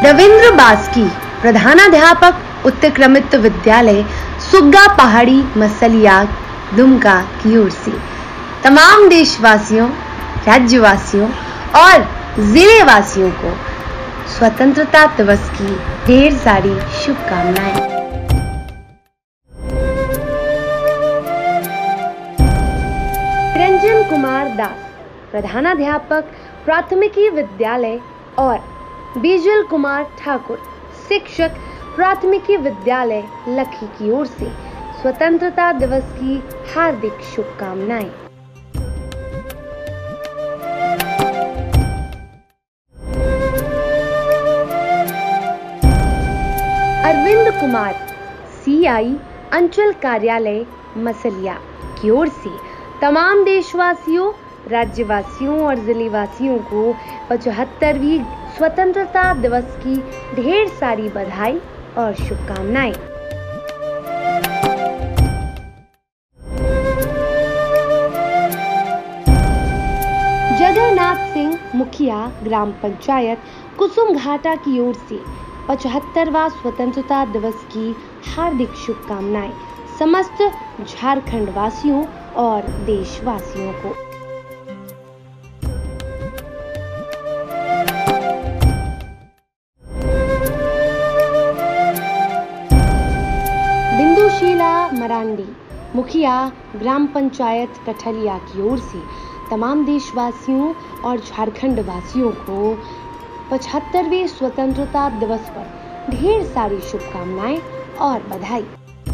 रविंद्र बास्की, प्रधानाध्यापक उत्क्रमित विद्यालय सुग्गा पहाड़ी मसलिया दुमका की ओर से तमाम देशवासियों, राज्यवासियों और जिले वासियों को स्वतंत्रता दिवस की ढेर सारी शुभकामनाएं। निरंजन कुमार दास, प्रधानाध्यापक प्राथमिकी विद्यालय और बिजल कुमार ठाकुर, शिक्षक प्राथमिकी विद्यालय लखी की ओर से स्वतंत्रता दिवस की हार्दिक शुभकामनाएं। अरविंद कुमार, सीआई अंचल कार्यालय मसलिया की ओर से तमाम देशवासियों, राज्यवासियों और जिलेवासियों को 75वीं स्वतंत्रता दिवस की ढेर सारी बधाई और शुभकामनाएं। जगन्नाथ सिंह, मुखिया ग्राम पंचायत कुसुम घाटा की ओर से 75वां स्वतंत्रता दिवस की हार्दिक शुभकामनाएं समस्त झारखंड वासियों और देशवासियों को। बिंदुशीला मरांडी, मुखिया ग्राम पंचायत कठलिया की ओर से तमाम देशवासियों और झारखंड वासियों को 75वें स्वतंत्रता दिवस पर ढेर सारी शुभकामनाएं और बधाई।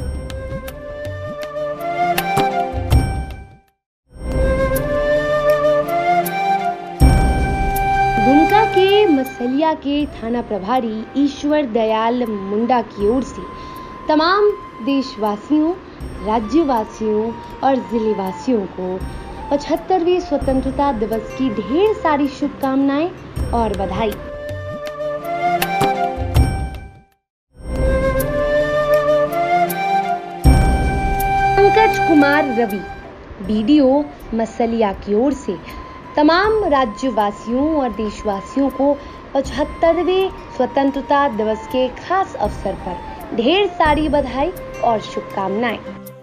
दुमका के मसलिया के थाना प्रभारी ईश्वर दयाल मुंडा की ओर से तमाम देशवासियों, राज्यवासियों और जिलेवासियों को 75वें स्वतंत्रता दिवस की ढेर सारी शुभकामनाएं और बधाई। पंकज कुमार रवि, बीडीओ मसलिया की ओर से तमाम राज्यवासियों और देशवासियों को 75वें स्वतंत्रता दिवस के खास अवसर पर ढेर सारी बधाई और शुभकामनाएं।